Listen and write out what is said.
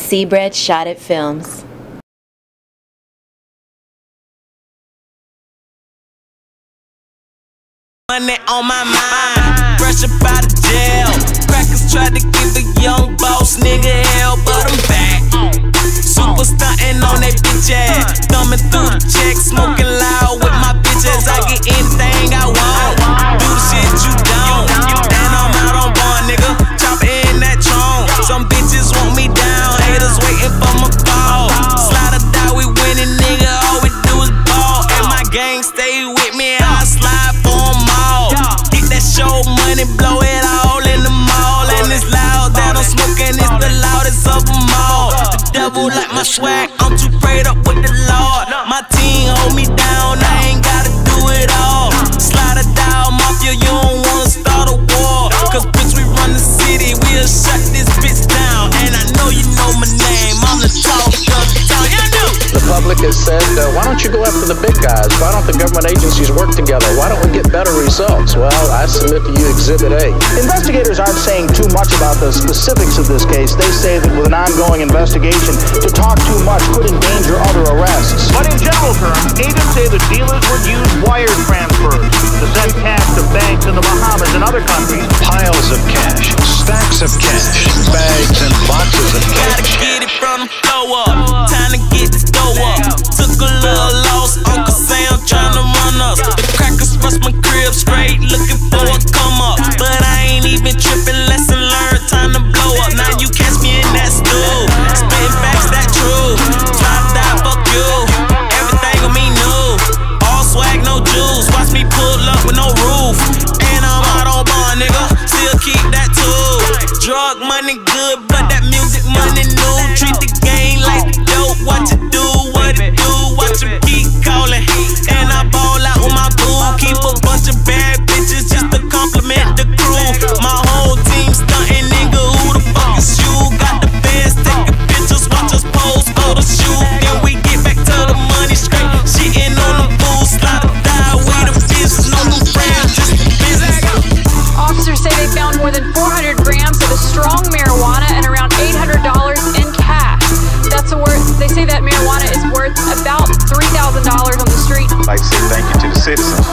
Seabread Shot It Films. Money on my mind, fresh up out of jail. Crackers tried to give a young boss nigga hell, but I'm back. Super stuntin' on that bitch ass, thumbing through the check, smoking loud with my bitch ass. I get anything I want, do the shit you don't. And I'm out on bond, nigga, choppin' in that trunk. Some bitches want me down, haters waiting for my fall. Slide or die, we winning, nigga, all we do is ball. And my gang stay with me, I slide for 'em all. Get that show money, blow it all in the mall. And it's loud that I'm smoking, it's the loudest of them all. The devil like my swag, I'm too prayed up with the Lord. My team hold me down, I ain't gotta do it all. Slide or die, mafia, you don't wanna start a war. Cause bitch, we run the city, we'll shut this bitch down. And I know you know my name, I'm the talk of the town, you know. The public has said, why don't you go after the big guys? Why don't the government agencies work together? Why don't we get better results? Well, I submit to you Exhibit A. Investigators aren't saying too much about the specifics of this case. They say that with an ongoing investigation, to talk too much could endanger other arrests. But in general terms, agents say the dealers would use wire transfers to send cash to banks in the Bahamas and other countries. Piles of cash, stacks of cash, bags and boxes of Gotta cash. get it from the flow up, time to get this dough up. Took a little loss, Uncle Sam tryna run us. The crackers bust my crib straight, looking for a come up. But I ain't even tripping, lesson learned, time to blow up. Now you catch me in that stool, spitting facts that true. Slide die, fuck you, everything on me new. All swag, no juice, watch me pull up with no roof. And I'm out on bond, nigga, still keep that too. Drug money good, but that music money new. Treat the game like the dope, what you do, what it do. Watch them keep calling, and I ball out with my boo. Keep a bunch of bad bitches just to compliment the crew. My whole team stuntin', nigga, who the fuck is you? Got the fans taking pictures, watch us pose for the shoot. Then we get back to the money straight, shitting on the booze. Slide or die, we the business, no new friends, just the business. Officers say they found more than 400 grams of a strong marijuana and around $800 in cash. They say that marijuana is worth about $3,000 on the street. I'd like to say thank you to the citizens